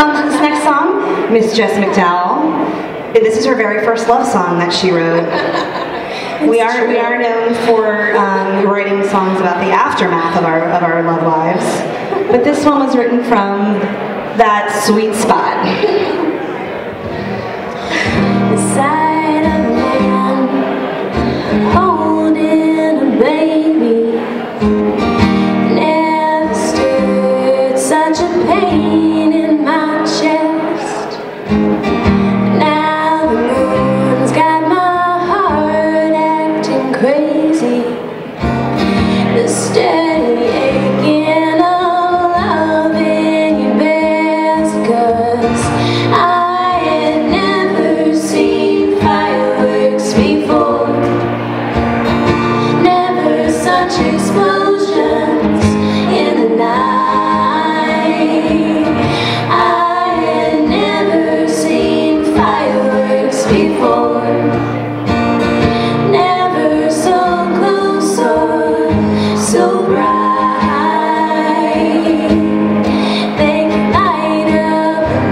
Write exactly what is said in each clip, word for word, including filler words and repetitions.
Um, this next song, Miss Jess McDowell. This is her very first love song that she wrote. We are we are known for um, writing songs about the aftermath of our of our love lives, but this one was written from that sweet spot. The sight of a man holding a baby never stirred such a pain in my chest. Now the moon's got my heart acting crazy. The steady aching of love in your best, 'cause I had never seen fireworks before. Never such explosions in the night. I had never seen fireworks before. Never so close or so bright. They can light up the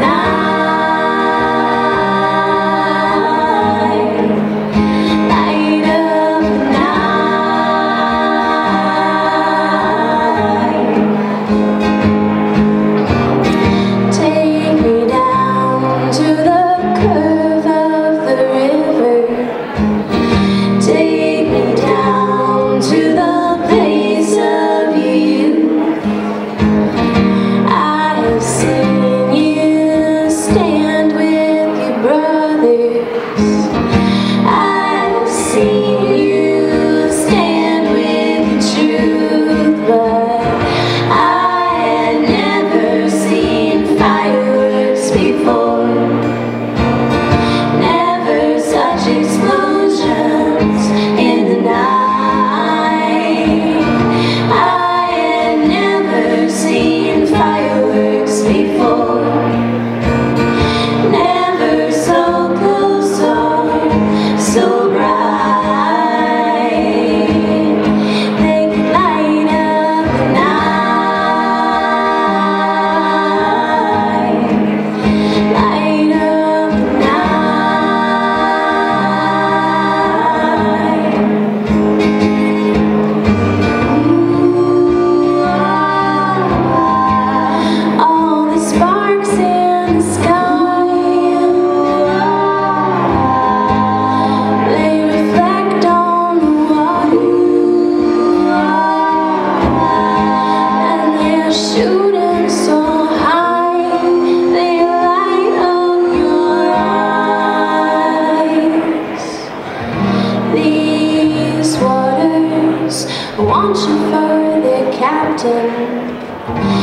night. Light up the night. Take me down to the curve of the river. Take me down to the place of you. I have seen you stand with your brothers. I have seen you stand with the truth, but I had never seen fireworks before. Never such explosions in the night. I had never seen fireworks before. Never so close or so bright. They could light up the night. Light up the night. Ooh, ah, all the sparks in the sky, ah, they reflect on the water, ah, and they're shooting so high, they light up your eyes. These waters want you for their captain.